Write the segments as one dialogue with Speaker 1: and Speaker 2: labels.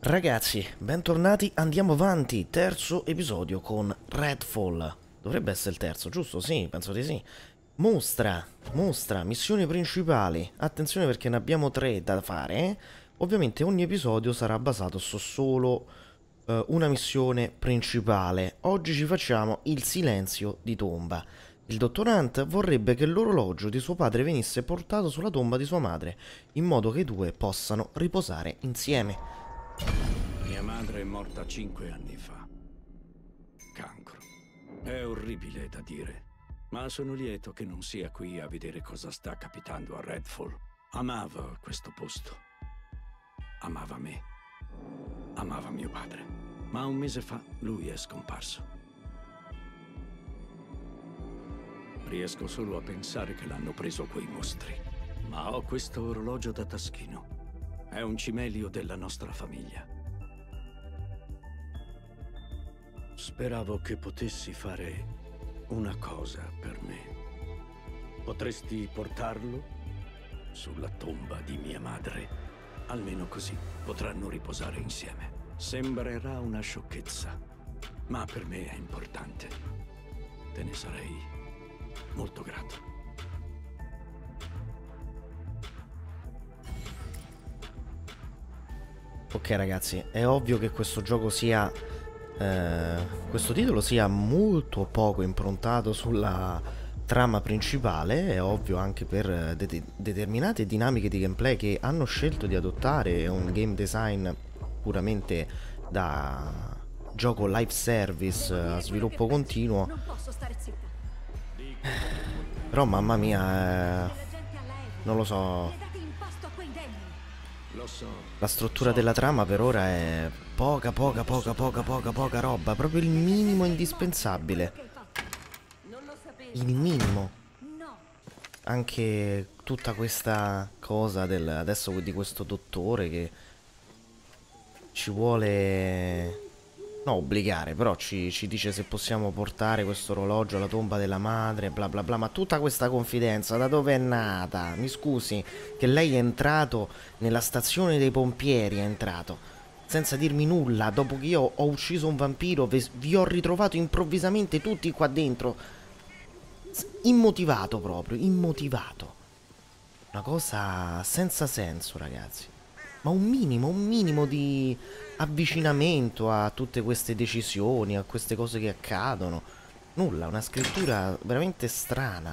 Speaker 1: Ragazzi, bentornati, andiamo avanti, terzo episodio con Redfall. Dovrebbe essere il terzo, giusto? Sì, penso di sì. Mostra, missioni principali. Attenzione perché ne abbiamo tre da fare. Ovviamente ogni episodio sarà basato su solo una missione principale. Oggi ci facciamo il silenzio di tomba. Il dottor Hunt vorrebbe che l'orologio di suo padre venisse portato sulla tomba di sua madre, in modo che i due possano riposare insieme.
Speaker 2: Mia madre è morta 5 anni fa. Cancro. È orribile da dire, ma sono lieto che non sia qui a vedere cosa sta capitando a Redfall. Amava questo posto. Amava me. Amava mio padre. Ma un mese fa lui è scomparso. Riesco solo a pensare che l'hanno preso quei mostri. Ma ho questo orologio da taschino. È un cimelio della nostra famiglia. Speravo che potessi fare una cosa per me. Potresti portarlo sulla tomba di mia madre? Almeno così potranno riposare insieme. Sembrerà una sciocchezza, ma per me è importante. Te ne sarei molto grato.
Speaker 1: Ok ragazzi, è ovvio che questo gioco sia, questo titolo sia molto poco improntato sulla trama principale, è ovvio anche per determinate dinamiche di gameplay che hanno scelto di adottare un game design puramente da gioco live service a sviluppo continuo. Però mamma mia, non lo so. La struttura della trama per ora è poca roba, proprio il minimo indispensabile. Il minimo. Anche tutta questa cosa adesso di questo dottore che ci vuole obbligare, però ci dice se possiamo portare questo orologio alla tomba della madre, bla bla bla, ma tutta questa confidenza da dove è nata? Mi scusi, che lei è entrato nella stazione dei pompieri, è entrato, senza dirmi nulla, dopo che io ho ucciso un vampiro, vi ho ritrovato improvvisamente tutti qua dentro, immotivato proprio, immotivato. Una cosa senza senso, ragazzi. Ma un minimo di avvicinamento a tutte queste decisioni, a queste cose che accadono. Nulla, una scrittura veramente strana.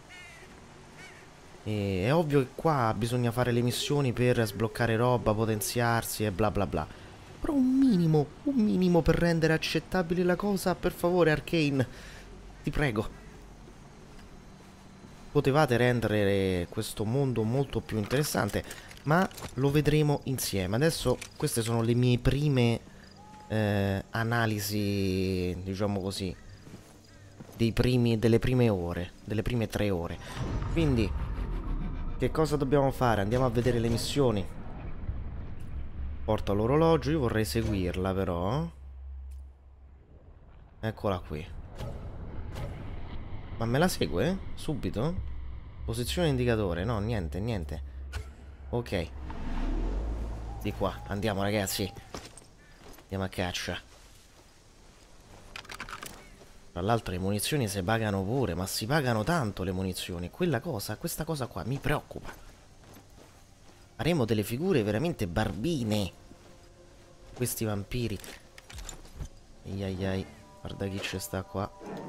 Speaker 1: E è ovvio che qua bisogna fare le missioni per sbloccare roba, potenziarsi e bla bla bla. Però un minimo per rendere accettabile la cosa, per favore, Arcane. Ti prego. Potevate rendere questo mondo molto più interessante, ma lo vedremo insieme. Adesso queste sono le mie prime analisi, diciamo così, delle prime ore, delle prime 3 ore. Quindi, che cosa dobbiamo fare? Andiamo a vedere le missioni. Porta l'orologio, io vorrei seguirla però. Eccola qui. Ma me la segue? Subito? Posizione indicatore, no, niente. Ok. Di qua, andiamo ragazzi. Andiamo a caccia. Tra l'altro le munizioni si pagano pure, ma si pagano tanto le munizioni. Questa cosa qua mi preoccupa. Faremo delle figure veramente barbine. Questi vampiri. Ai. Guarda chi ci sta qua.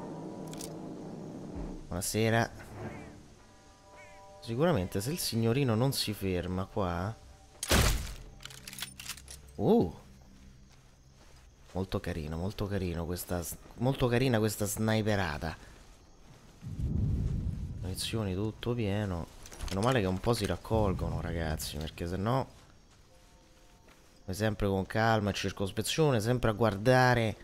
Speaker 1: Buonasera. Sicuramente se il signorino non si ferma qua. Molto carino questa. Molto carina questa sniperata. Munizioni tutto pieno. Meno male che un po' si raccolgono, ragazzi, perché sennò sempre con calma e circospezione, sempre a guardare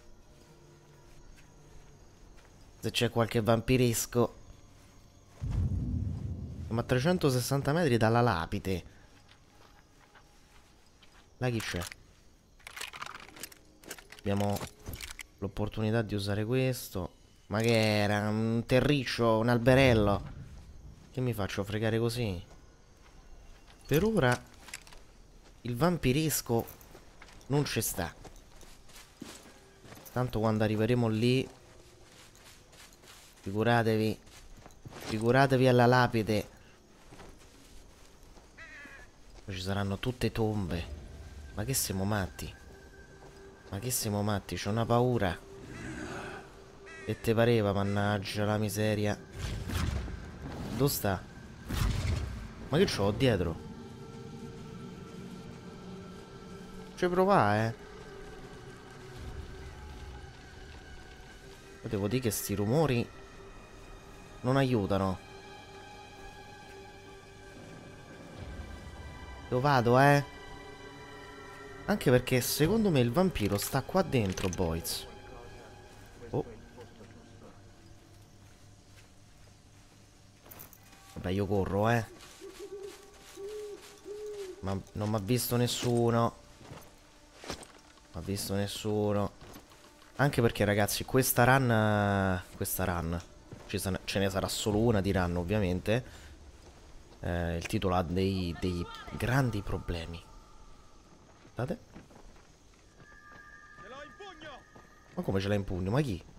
Speaker 1: se c'è qualche vampiresco. Siamo a 360 metri dalla lapide. Là chi c'è? Abbiamo l'opportunità di usare questo. Ma che era? Un terriccio? Un alberello? Che mi faccio fregare così? Per ora il vampiresco Non ci sta. Tanto quando arriveremo lì, figuratevi. Figuratevi alla lapide. Poi ci saranno tutte tombe. Ma che siamo matti? Ma che siamo matti? C'ho una paura. Che te pareva, mannaggia la miseria. Dove sta? Ma che c'ho dietro? Ci provare, Devo dire che sti rumori non aiutano. Dove vado, Anche perché secondo me il vampiro sta qua dentro, boys. Oh. Vabbè, io corro, Ma non mi ha visto nessuno. Non ha visto nessuno. Anche perché, ragazzi, questa run... ce ne sarà solo una di run, ovviamente. Il titolo ha dei grandi problemi. Guardate. Ma come ce l'ha in pugno? Ma chi?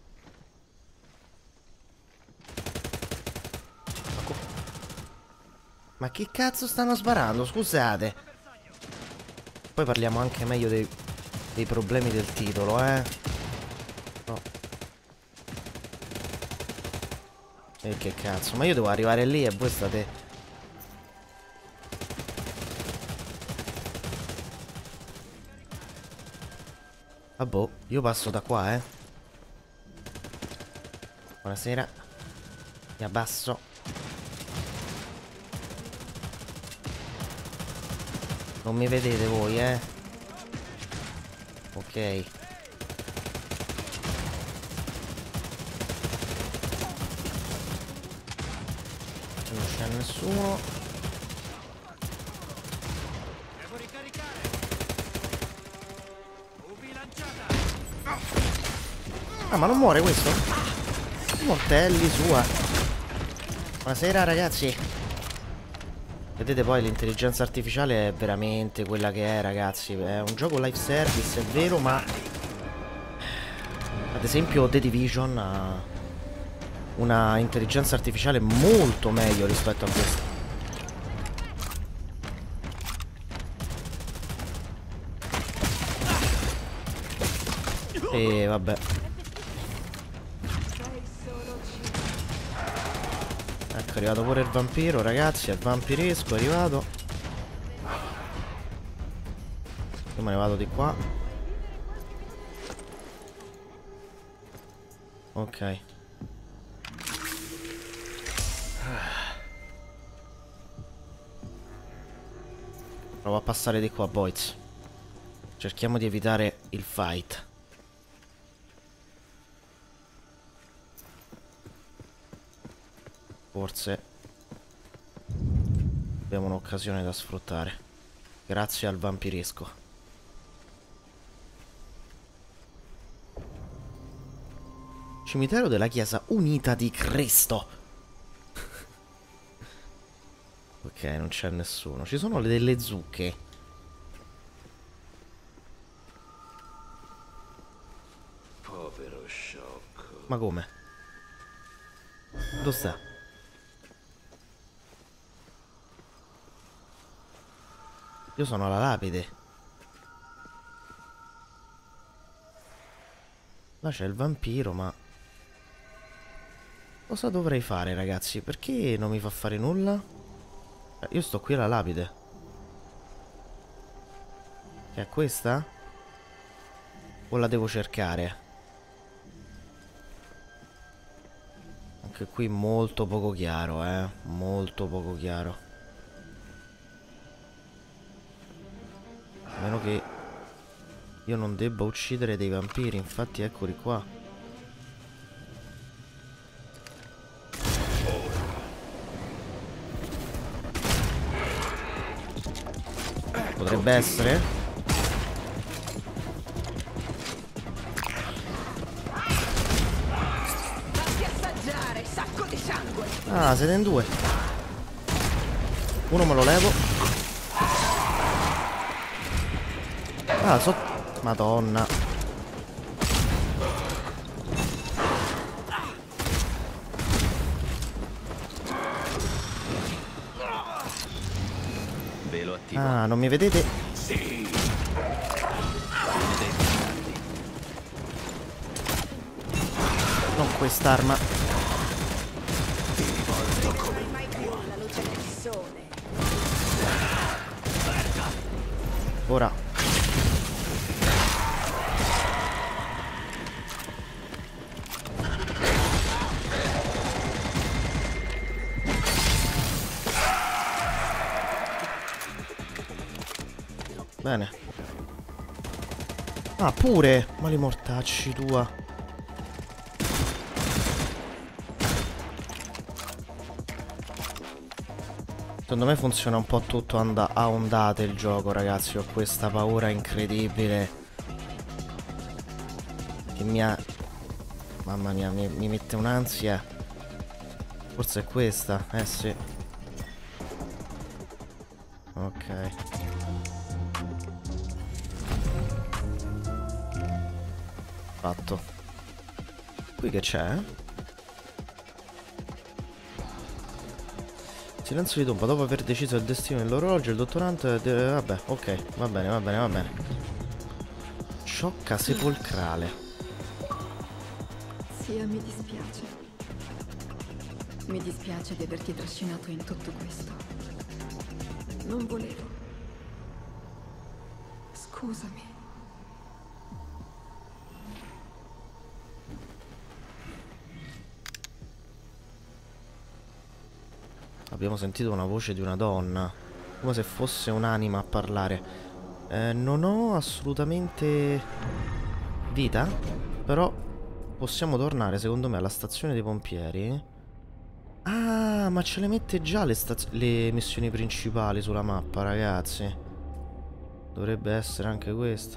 Speaker 1: Ma che cazzo stanno sparando? Scusate. Poi parliamo anche meglio dei problemi del titolo, No. E che cazzo? Ma io devo arrivare lì e voi state... Vabbè, io passo da qua, Buonasera. Mi abbasso. Non mi vedete voi, Ok. Non c'è nessuno.
Speaker 2: Devo ricaricare.
Speaker 1: Ah, ma non muore questo? Mortelli sua. Buonasera, ragazzi. Vedete, poi l'intelligenza artificiale è veramente quella che è, ragazzi. È un gioco live service, è vero, ma ad esempio The Division ha una intelligenza artificiale molto meglio rispetto a questa. E vabbè. Ecco, è arrivato pure il vampiro, ragazzi. È il vampiresco, è arrivato. Io me ne vado di qua. Ok. Provo a passare di qua, boys. Cerchiamo di evitare il fight. Forse abbiamo un'occasione da sfruttare. Grazie al vampiresco. Cimitero della Chiesa Unita di Cristo. Ok, non c'è nessuno. Ci sono delle zucche.
Speaker 2: Povero sciocco.
Speaker 1: Ma come? Dove sta? Io sono alla lapide. Là c'è il vampiro, ma... Cosa dovrei fare, ragazzi? Perché non mi fa fare nulla? Io sto qui alla lapide. Che è questa? O la devo cercare? Anche qui molto poco chiaro, molto poco chiaro. A meno che io non debba uccidere dei vampiri, infatti eccoli qua. Potrebbe essere.
Speaker 3: Fatti assaggiare, sacco di sangue.
Speaker 1: Ah, siete in due. Uno me lo levo. Ah, Madonna.
Speaker 4: Velo attivo.
Speaker 1: Ah, non mi vedete?
Speaker 2: Sì.
Speaker 1: Non quest'arma.
Speaker 3: Mai più alla luce del sole.
Speaker 1: Ora. Bene. Ah, pure! Mali mortacci tua. Secondo me funziona un po' tutto a ondate il gioco, ragazzi. Ho questa paura incredibile che mi ha... Mamma mia, mi mette un'ansia. Forse è questa, eh sì. Ok. Fatto. Qui che c'è? Silenzio di tomba. Dopo aver deciso il destino dell'orologio, il dottorante... vabbè, ok. Va bene, va bene, va bene. Ciocca sepolcrale.
Speaker 5: Zia, mi dispiace. Mi dispiace di averti trascinato in tutto questo. Non volevo. Scusami.
Speaker 1: Abbiamo sentito una voce di una donna, come se fosse un'anima a parlare. Non ho assolutamente vita, però possiamo tornare secondo me alla stazione dei pompieri. Ah, ma ce le mette già le missioni principali sulla mappa, ragazzi. Dovrebbe essere anche questo.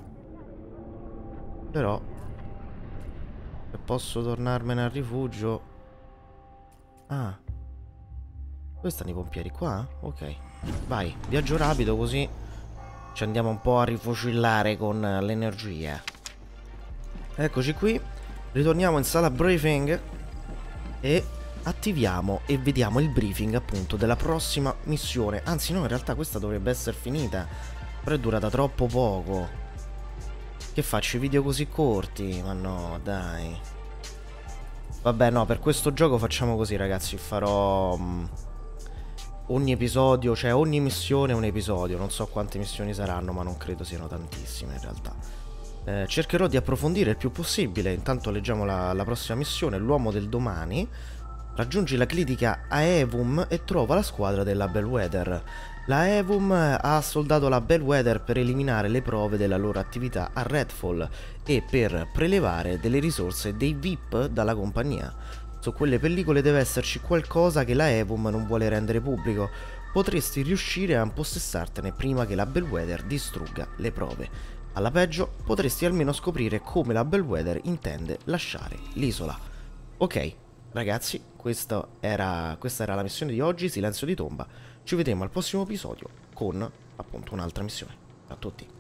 Speaker 1: Però se posso tornarmene al rifugio. Ah, dove stanno i pompieri? Qua? Ok. Vai, viaggio rapido così ci andiamo un po' a rifocillare con l'energia. Eccoci qui. Ritorniamo in sala briefing e attiviamo e vediamo il briefing appunto della prossima missione. Anzi no, in realtà questa dovrebbe essere finita, però è durata troppo poco. Che faccio i video così corti? Ma no, dai. Vabbè, no, per questo gioco facciamo così, ragazzi. Farò ogni episodio, cioè ogni missione è un episodio. Non so quante missioni saranno, ma non credo siano tantissime in realtà. Cercherò di approfondire il più possibile. Intanto leggiamo la prossima missione. L'uomo del domani. Raggiungi la clinica Aevum e trova la squadra della Bellwether. La Aevum ha soldato la Bellwether per eliminare le prove della loro attività a Redfall e per prelevare delle risorse dei VIP dalla compagnia. Su quelle pellicole deve esserci qualcosa che la Aevum non vuole rendere pubblico. Potresti riuscire a impossessartene prima che la Bellwether distrugga le prove. Alla peggio, potresti almeno scoprire come la Bellwether intende lasciare l'isola. Ok, ragazzi, questa era la missione di oggi, Silenzio di tomba. Ci vedremo al prossimo episodio con, appunto, un'altra missione. A tutti.